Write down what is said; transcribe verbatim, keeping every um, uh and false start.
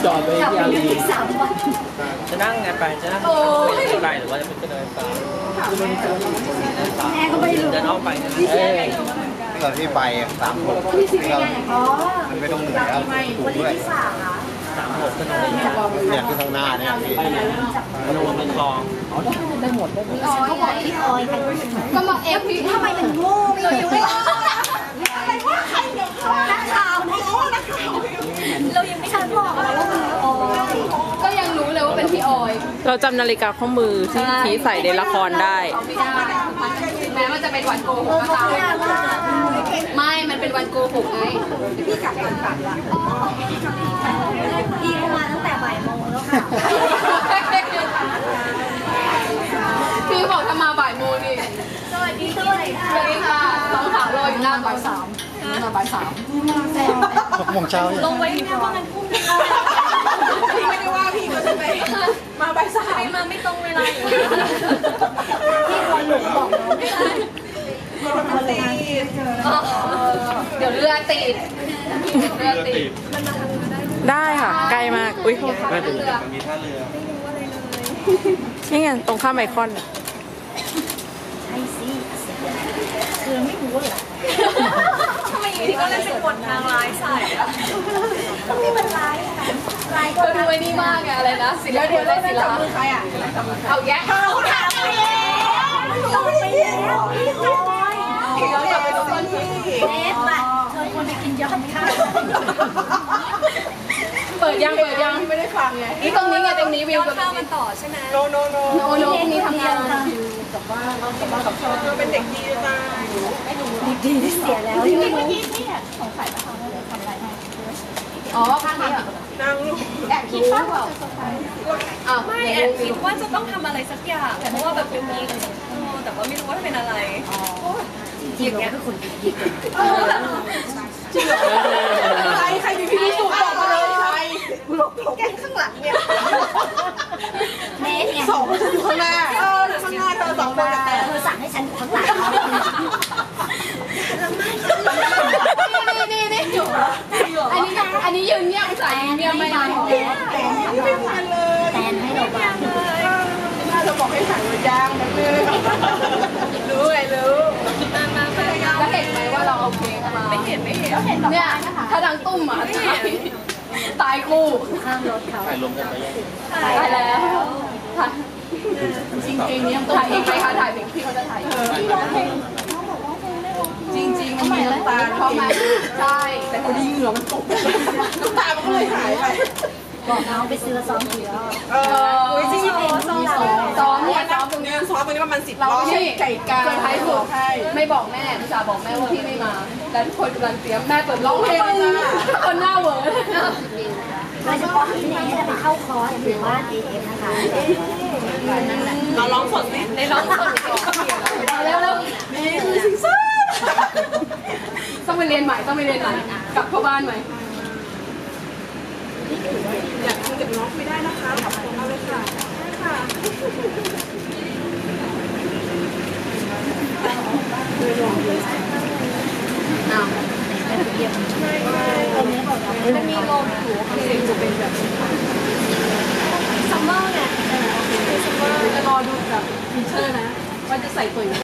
จอดไว้ที่อารีจะนั่งไงไปจะนั่งขึ้นไปหรือว่าจะไปขึ้นเดินฟ้าแม่ก็ไม่รู้เดินออกไปเอ้ยที่เราที่ไปสามหกเรามันไม่ต้องเหนื่อยแล้วถูกด้วยสามหกขึ้นเลยเนี่ยที่ข้างหน้าเนี่ยพี่มันลงเป็นคลองได้หมดได้หมดเขาบอกพี่ออยก็มาเอฟพี่ทำไมมันโง่ไม่รู้เลยอะไรว่าใครเดี๋ยวเขานักข่าวนักข่าวนักข่าวเรายังไม่ทันบอกเลยว่าคือออยก็ยังรู้เลยว่าเป็นพี่ออยเราจำนาฬิกาข้อมือที่ทีใส่ในละครได้ไม่ได้แม้มันจะเป็นวันโกหกก็ตามไม่มันเป็นวันโกหกไงพี่กลับก่อนกลับละพี่มาตั้งแต่บ่ายโมงแล้วค่ะพี่บอกถ้ามาบ่ายโมงดิสวัสดีสวัสดีค่ะสวัสดีค่ะสองขาวรออยู่หน้าบ่ายสามหน้าบ่ายสามหกโมงเช้าลงไว้แค่ว่ามันพุ่งพี่ไม่ได้ว่าพี่ก็จะไปมาบ่ายสามมาไม่ตรงเวลาอยู่พี่คนหลงบอกไม่ได้เดี๋ยวเรือติดเรือติดได้ค่ะใกล้มากอุ้ยไม่ถึงมีท่าเรือนี่ไงตรงข้ามไอคอนใช่สิคือไม่รู้เหรอทำไมอยู่ที่ก็เล่นเป็นบทนางร้ายใส่ต้องมีมันร้ายอะร้ายก็ดูไอ้นี่มากไงอะไรนะศิลป์เดียวเล่นศิลป์มือใครอ่ะเอาแยะเขาถามไปแล้วเขาไปแล้วพี่คอยเราจะไปตรงนี้เอ๊ะมาเธอควรไปกินยำข้าวเปิดยังเปิดยังไม่ได้ฟังไงนี่ตรงนี้ไงตรงนี้วิวข้าวมันต่อใช่ไหมโนโนโนโนโนนี่ทำงานกับบ้านเรากับบ้านกับชอบเราเป็นเด็กดีมากเด็กดีที่เสียแล้วที่เมื่อกี้นี่ของขายราคาเท่าไหร่ทำอะไรให้อ๋อข้างนี้นั่งแอบคิดป่ะไม่แอบคิดว่าจะต้องทำอะไรสักอย่างเพราะว่าแบบเป็นนี้แต่ว่าไม่รู้ว่าเป็นอะไรจริงๆเราคือคนดีดีใครใครมีพี่สุบอกมาเลยใครแกข้างหลังเนี่ยเนสไงสองคนอยู่ข้างหน้าเออข้างหน้าเธอสองคนแต่เธอสั่งให้ฉันอยู่ข้างหลังนี่นี่นี่อันนี้อันนี้ยืนเงียบใส่เงียบไม่ได้แต่ไม่มาเลยแต่ให้เราบ้างเลยน่าจะบอกให้ถ่ายมาจ้างนะคือรู้ไงรู้มามาพยายามแล้วเห็นไหมว่าเราเอาเพลงมาไม่เห็นไม่เห็นเนี่ยถ้าดังตุ้มอ่ะตายคู่ข้างรถเขาถ่ายลงกันไปยังถ่ายแล้วจริงเพลงนี้ถ่ายเองไหมคะถ่ายเพลงพี่เขาจะถ่ายพี่ร้องเพลงจริงจริงมันมีน้ำตาเพราะมันใช่แต่พอดีเหงื่อมันตกน้ำตามันก็เลยหายไปบอกน้องไปซื้อซ้อมเสือเออจริงจริงซ้อมซ้อมเนี่ยซ้อมตรงนี้ซ้อมตรงนี้ประมาณสิบรอบไก่กาเซอร์ไพรส์สุดไม่บอกแม่พี่จ๋าบอกแม่ว่าพี่ไม่มาแล้วทุกคนกำลังเตรียมแม่เปิดร้องเพลงจ้าคนหน้าเวอร์โดยเฉพาะที่นี่จะไปเข้าคอร์สหรือว่า เอ เอ็ม นะคะเราร้องสดสิในร้องสดแล้วแล้วนี่คือซิงซ่าต้องไปเรียนใหม่ต้องไปเรียนใหม่กลับเข้าบ้านใหม่อยากคุยกับน้องคุยได้นะคะขอบคุณมากเลยค่ะค่ะอ้าวมันมีลมอยู่ข้างในจะเป็นแบบซัมเมอร์ไงซัมเมอร์จะรอดูแบบฟีเจอร์นะว่าจะใส่ตัว